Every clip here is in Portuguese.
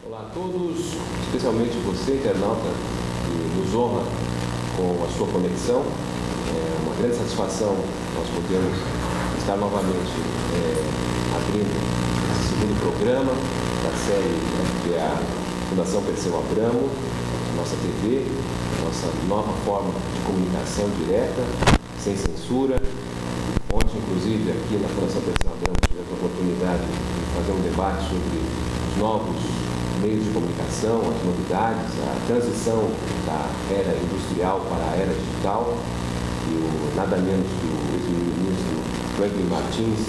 Olá a todos, especialmente você, internauta, que nos honra com a sua conexão. É uma grande satisfação nós podermos estar novamente abrindo esse segundo programa da série que é a Fundação Perseu Abramo, nossa TV, nossa nova forma de comunicação direta, sem censura. Ontem, inclusive, aqui na Fundação Perseu Abramo, tivemos a oportunidade de fazer um debate sobre os novos meios de comunicação, as novidades, a transição da era industrial para a era digital. E nada menos que o ex-ministro Franklin Martins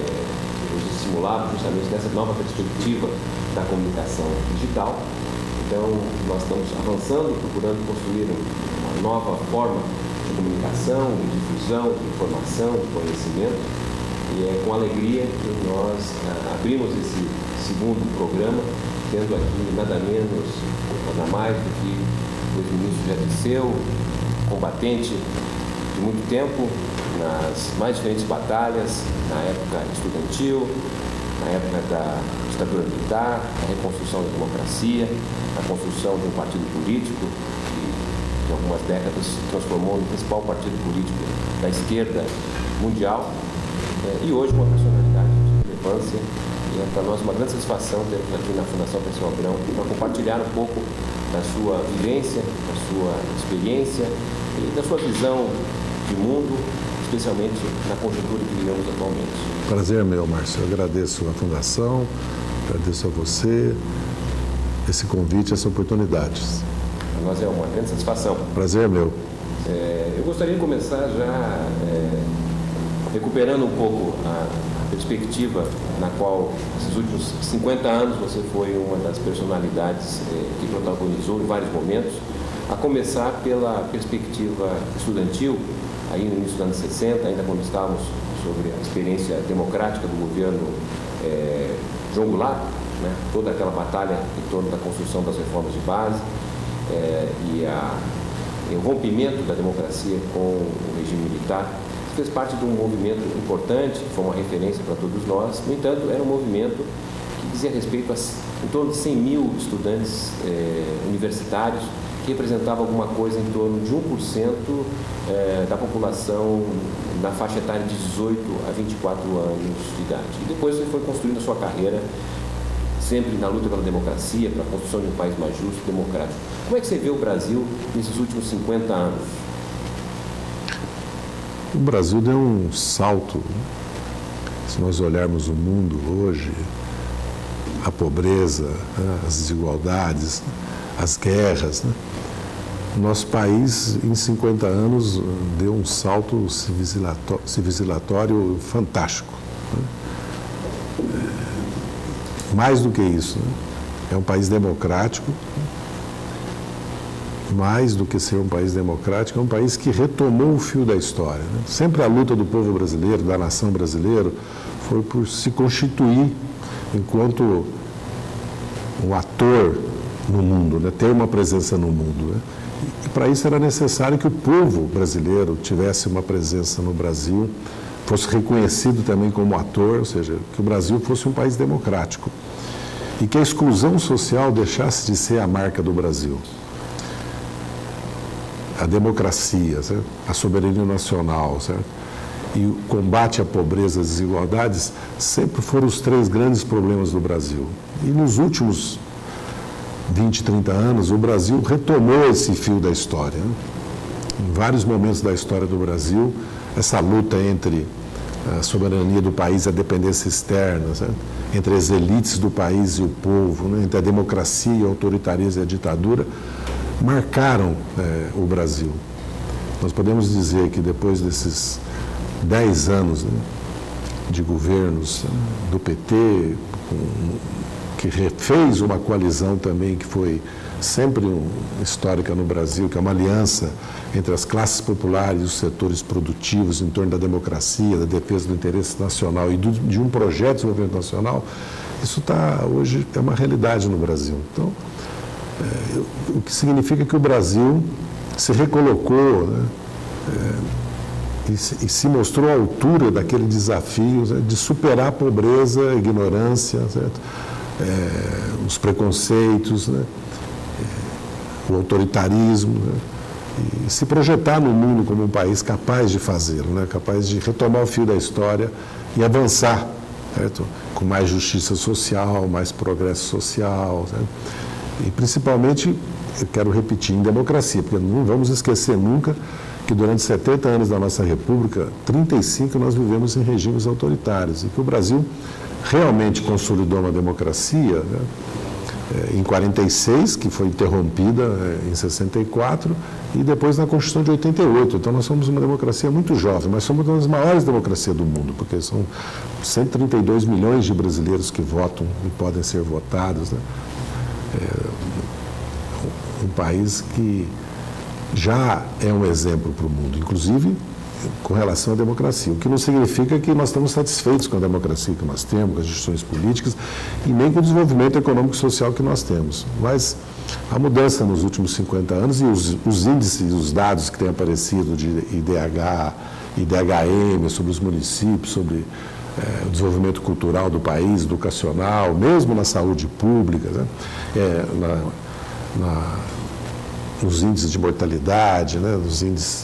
nos estimulava justamente nessa nova perspectiva da comunicação digital. Então, nós estamos avançando, procurando construir uma nova forma de comunicação, de difusão, de informação, de conhecimento. E é com alegria que nós abrimos esse segundo programa, tendo aqui nada menos, nada mais do que o ex-ministro José Dirceu, combatente de muito tempo nas mais diferentes batalhas, na época estudantil, na época da ditadura militar, a reconstrução da democracia, a construção de um partido político que, em algumas décadas, se transformou no principal partido político da esquerda mundial, e hoje uma personalidade de relevância. E é para nós uma grande satisfação termos aqui na Fundação Perseu Abramo para compartilhar um pouco da sua vivência, da sua experiência e da sua visão de mundo, especialmente na conjuntura que vivemos atualmente. Prazer meu, Márcio. Eu agradeço a Fundação, agradeço a você esse convite, essa oportunidade. Para nós é uma grande satisfação. Prazer meu. Eu gostaria de começar já recuperando um pouco a perspectiva na qual, nesses últimos 50 anos, você foi uma das personalidades que protagonizou em vários momentos, a começar pela perspectiva estudantil, aí no início dos anos 60, ainda quando estávamos sobre a experiência democrática do governo João Goulart, né? Toda aquela batalha em torno da construção das reformas de base e o rompimento da democracia com o regime militar. Fez parte de um movimento importante, que foi uma referência para todos nós. No entanto, era um movimento que dizia respeito a em torno de 100 mil estudantes universitários, que representava alguma coisa em torno de 1% da população na faixa etária de 18 a 24 anos de idade. E depois ele foi construindo a sua carreira sempre na luta pela democracia, pela construção de um país mais justo e democrático. Como é que você vê o Brasil nesses últimos 50 anos? O Brasil deu um salto. Se nós olharmos o mundo hoje, a pobreza, as desigualdades, as guerras, o nosso país, em 50 anos, deu um salto civilizatório fantástico. Mais do que isso, é um país democrático. Mais do que ser um país democrático, é um país que retomou o fio da história. Sempre a luta do povo brasileiro, da nação brasileira, foi por se constituir enquanto um ator no mundo, ter uma presença no mundo. E para isso era necessário que o povo brasileiro tivesse uma presença no Brasil, fosse reconhecido também como ator, ou seja, que o Brasil fosse um país democrático e que a exclusão social deixasse de ser a marca do Brasil. A democracia, certo? A soberania nacional, certo? E o combate à pobreza e às desigualdades sempre foram os três grandes problemas do Brasil. E nos últimos 20, 30 anos, o Brasil retomou esse fio da história. Em vários momentos da história do Brasil, essa luta entre a soberania do país e a dependência externa, certo? Entre as elites do país e o povo, entre a democracia e o autoritarismo e a ditadura, marcaram o Brasil. Nós podemos dizer que depois desses 10 anos de governos do PT, que refez uma coalizão também que foi sempre histórica no Brasil, que é uma aliança entre as classes populares e os setores produtivos em torno da democracia, da defesa do interesse nacional e de um projeto de desenvolvimento nacional, isso hoje é uma realidade no Brasil. Então, o que significa que o Brasil se recolocou, e se mostrou à altura daquele desafio, de superar a pobreza, a ignorância, certo? os preconceitos, né? O autoritarismo, né? E se projetar no mundo como um país capaz de fazê-lo, né? Capaz de retomar o fio da história e avançar, certo? Com mais justiça social, mais progresso social, certo? E principalmente, eu quero repetir, em democracia, porque não vamos esquecer nunca que durante 70 anos da nossa República, 35 nós vivemos em regimes autoritários e que o Brasil realmente consolidou uma democracia, né? Em 46, que foi interrompida em 64, e depois na Constituição de 88. Então nós somos uma democracia muito jovem, mas somos uma das maiores democracias do mundo, porque são 132 milhões de brasileiros que votam e podem ser votados, né? Um país que já é um exemplo para o mundo, inclusive com relação à democracia, o que não significa que nós estamos satisfeitos com a democracia que nós temos, com as instituições políticas e nem com o desenvolvimento econômico e social que nós temos. Mas a mudança nos últimos 50 anos e os índices, os dados que têm aparecido de IDH, IDHM sobre os municípios, sobre o desenvolvimento cultural do país, educacional, mesmo na saúde pública, né? Nos índices de mortalidade, né? Nos índices...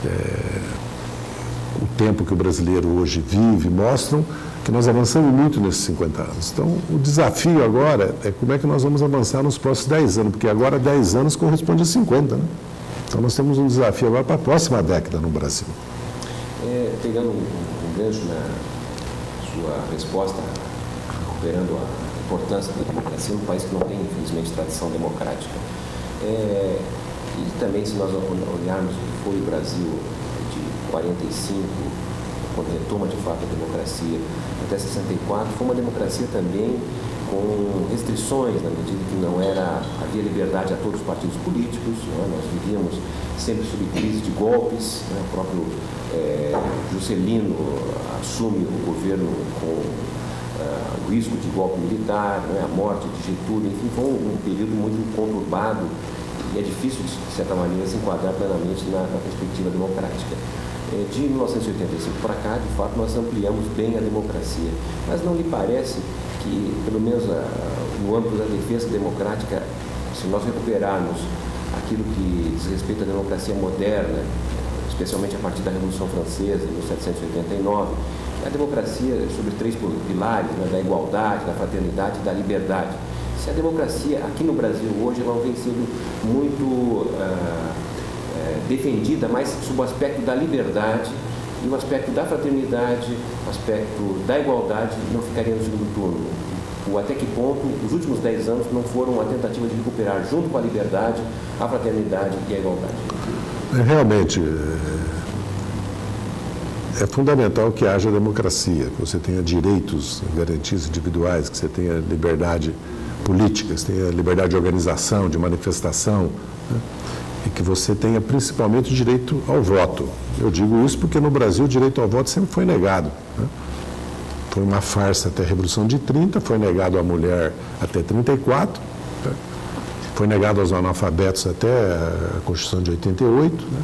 o tempo que o brasileiro hoje vive, mostram que nós avançamos muito nesses 50 anos. Então, o desafio agora é como é que nós vamos avançar nos próximos 10 anos, porque agora 10 anos corresponde a 50, né? Então, nós temos um desafio agora para a próxima década no Brasil. Pegando um gancho na sua resposta, recuperando a importância da democracia num país que não tem, infelizmente, tradição democrática. E também, se nós olharmos o que foi o Brasil de 45, quando retoma de fato a democracia, até 64, foi uma democracia também com restrições, na medida que não havia liberdade a todos os partidos políticos, né? Nós vivíamos sempre sob crise de golpes, né? O próprio Juscelino assume o governo com o risco de golpe militar, né? A morte de Getúlio, enfim, foi um período muito conturbado e é difícil, de certa maneira, se enquadrar plenamente na perspectiva democrática. De 1985 para cá, de fato, nós ampliamos bem a democracia, mas não lhe parece que, pelo menos no âmbito da defesa democrática, se nós recuperarmos aquilo que diz respeito à democracia moderna, especialmente a partir da Revolução Francesa, em 1789, a democracia sobre 3 pilares, né, da igualdade, da fraternidade e da liberdade. Se a democracia aqui no Brasil hoje ela não tem sido muito defendida, mas sob o aspecto da liberdade e o aspecto da fraternidade, o aspecto da igualdade não ficaria no segundo turno. Até que ponto os últimos 10 anos não foram uma tentativa de recuperar, junto com a liberdade, a fraternidade e a igualdade? Realmente, é fundamental que haja democracia, que você tenha direitos, garantias individuais, que você tenha liberdade política, que você tenha liberdade de organização, de manifestação, né? E que você tenha principalmente o direito ao voto. Eu digo isso porque no Brasil o direito ao voto sempre foi negado, né? Foi uma farsa até a Revolução de 30, foi negado à mulher até 34, né? Foi negado aos analfabetos até a Constituição de 88, né?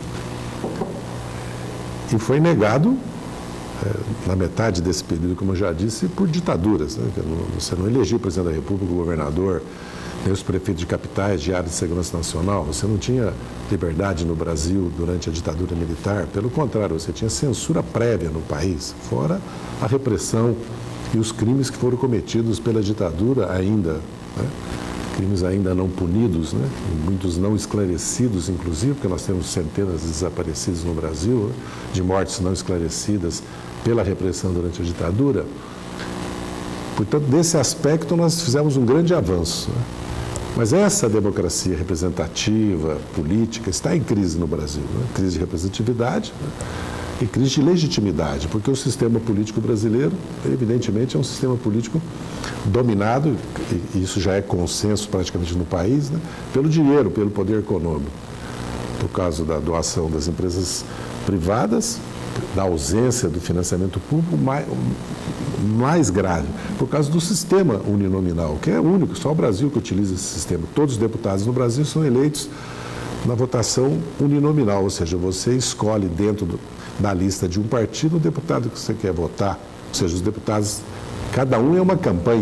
E foi negado, na metade desse período, como eu já disse, por ditaduras, né? Você não elegia o presidente da República, o governador, nem os prefeitos de capitais, de área de segurança nacional. Você não tinha liberdade no Brasil durante a ditadura militar. Pelo contrário, você tinha censura prévia no país, fora a repressão e os crimes que foram cometidos pela ditadura ainda, né? Crimes ainda não punidos, né? Muitos não esclarecidos, inclusive, porque nós temos centenas de desaparecidos no Brasil, né? De mortes não esclarecidas pela repressão durante a ditadura. Portanto, nesse aspecto, nós fizemos um grande avanço, né? Mas essa democracia representativa, política, está em crise no Brasil, né? Crise de representatividade, né? E crise de legitimidade, porque o sistema político brasileiro, evidentemente, é um sistema político dominado, e isso já é consenso praticamente no país, né? Pelo dinheiro, pelo poder econômico. Por causa da doação das empresas privadas, da ausência do financiamento público, mais grave, por causa do sistema uninominal, que é único, só o Brasil que utiliza esse sistema. Todos os deputados no Brasil são eleitos na votação uninominal, ou seja, você escolhe dentro da lista de um partido o deputado que você quer votar, ou seja, os deputados, cada um é uma campanha,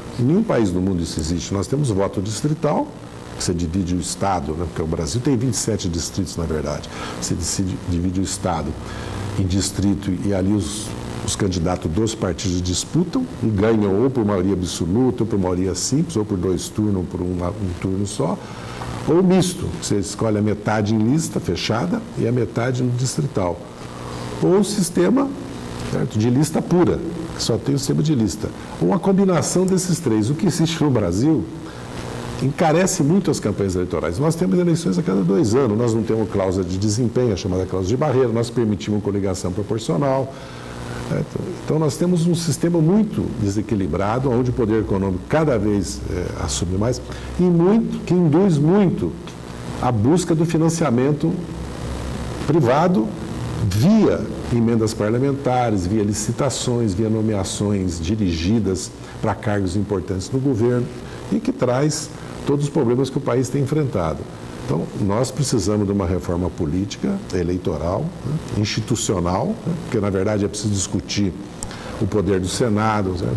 Em nenhum país do mundo isso existe. Nós temos voto distrital, que você divide o Estado, né? Porque o Brasil tem 27 distritos, na verdade. Você divide o Estado em distrito e ali os candidatos dos partidos disputam e ganham ou por maioria absoluta, ou por maioria simples, ou por 2 turnos, ou por um turno só, ou misto. Você escolhe a metade em lista fechada e a metade no distrital. Ou o sistema, certo, de lista pura, que só tem o sistema de lista. Ou uma combinação desses três. O que existe no Brasil encarece muito as campanhas eleitorais. Nós temos eleições a cada 2 anos, nós não temos cláusula de desempenho, a chamada cláusula de barreira, nós permitimos coligação proporcional. Então, nós temos um sistema muito desequilibrado, onde o poder econômico cada vez assume mais e que induz muito a busca do financiamento privado via emendas parlamentares, via licitações, via nomeações dirigidas para cargos importantes no governo e que traz todos os problemas que o país tem enfrentado. Então, nós precisamos de uma reforma política, eleitoral, né, institucional, né, porque, na verdade, é preciso discutir o poder do Senado, né,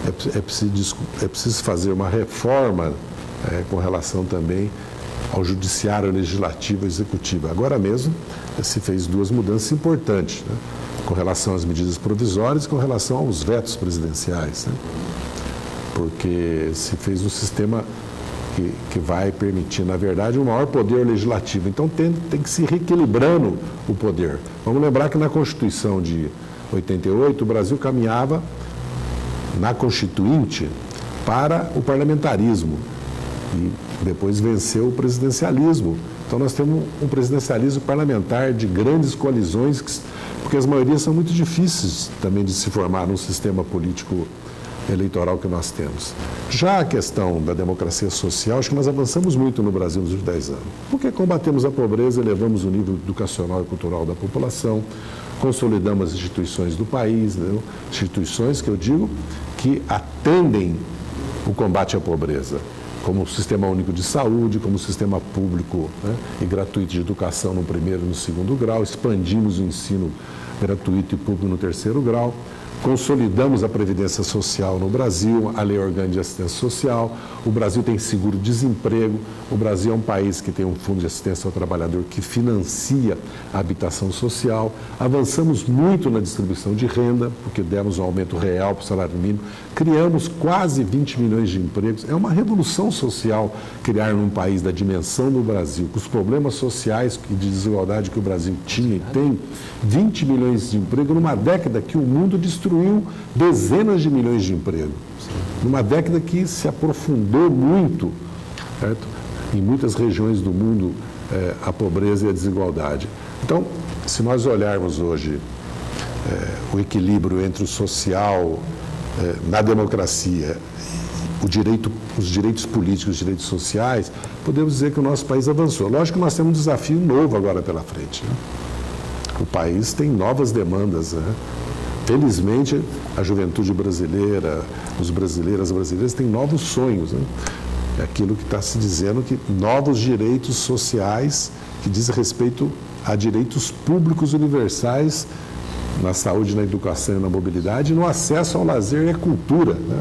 é preciso fazer uma reforma com relação também ao judiciário, legislativo e executivo. Agora mesmo, se fez 2 mudanças importantes, né, com relação às medidas provisórias e com relação aos vetos presidenciais, né, porque se fez um sistema que vai permitir, na verdade, um maior poder legislativo. Então, tem que se reequilibrando o poder. Vamos lembrar que na Constituição de 88, o Brasil caminhava, na Constituinte, para o parlamentarismo. E depois venceu o presidencialismo. Então, nós temos um presidencialismo parlamentar de grandes coalizões, porque as maiorias são muito difíceis também de se formar num sistema político eleitoral que nós temos. Já a questão da democracia social, acho que nós avançamos muito no Brasil nos últimos 10 anos, porque combatemos a pobreza, elevamos o nível educacional e cultural da população, consolidamos as instituições do país, né? Instituições que eu digo que atendem o combate à pobreza, como o Sistema Único de Saúde, como o Sistema Público, né, e gratuito de educação no 1º e no 2º grau, expandimos o ensino gratuito e público no 3º grau, consolidamos a Previdência Social no Brasil, a Lei Orgânica de Assistência Social, o Brasil tem seguro-desemprego, o Brasil é um país que tem um fundo de assistência ao trabalhador que financia a habitação social, avançamos muito na distribuição de renda, porque demos um aumento real para o salário mínimo, criamos quase 20 milhões de empregos, é uma revolução social criar num país da dimensão do Brasil, com os problemas sociais e de desigualdade que o Brasil tinha e tem, 20 milhões de empregos numa década que o mundo destruiu dezenas de milhões de empregos. Numa década que se aprofundou muito, certo? Em muitas regiões do mundo, a pobreza e a desigualdade. Então, se nós olharmos hoje o equilíbrio entre o social, na democracia, os direitos políticos, os direitos sociais, podemos dizer que o nosso país avançou. Lógico que nós temos um desafio novo agora pela frente, né? O país tem novas demandas, né? Felizmente, a juventude brasileira, os brasileiros, as brasileiras têm novos sonhos, né? É aquilo que está se dizendo, que novos direitos sociais que diz respeito a direitos públicos universais na saúde, na educação e na mobilidade, e no acesso ao lazer e à cultura, né?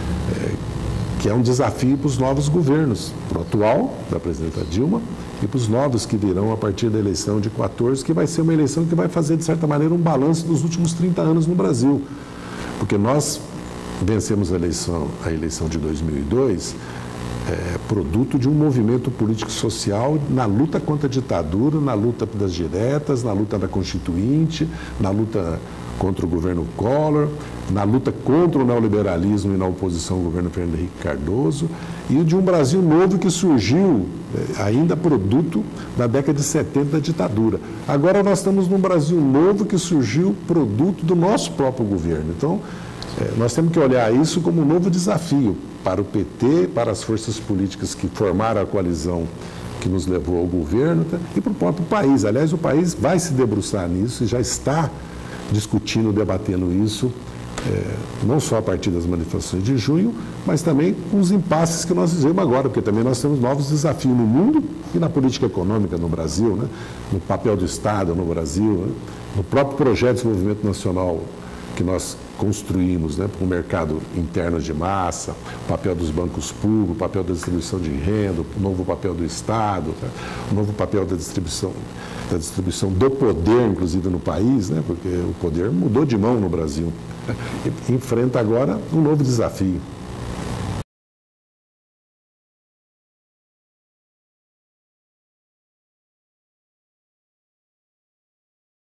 Que é um desafio para os novos governos, para o atual, da presidenta Dilma, e para os novos que virão a partir da eleição de 14, que vai ser uma eleição que vai fazer, de certa maneira, um balanço dos últimos 30 anos no Brasil. Porque nós vencemos a eleição de 2002, produto de um movimento político-social na luta contra a ditadura, na luta das diretas, na luta da Constituinte, na luta contra o governo Collor, na luta contra o neoliberalismo e na oposição ao governo Fernando Henrique Cardoso, e de um Brasil novo que surgiu ainda produto da década de 70 da ditadura. Agora nós estamos num Brasil novo que surgiu produto do nosso próprio governo. Então, nós temos que olhar isso como um novo desafio para o PT, para as forças políticas que formaram a coalizão que nos levou ao governo, tá? E para o próprio país. Aliás, o país vai se debruçar nisso e já está discutindo, debatendo isso, não só a partir das manifestações de junho, mas também com os impasses que nós vivemos agora, porque também nós temos novos desafios no mundo e na política econômica no Brasil, né? No papel do Estado no Brasil, né? No próprio projeto de desenvolvimento nacional que nós construímos, né, para o mercado interno de massa, o papel dos bancos públicos, o papel da distribuição de renda, o novo papel do Estado, né, o novo papel da distribuição do poder, inclusive, no país, né, porque o poder mudou de mão no Brasil. Enfrenta agora um novo desafio.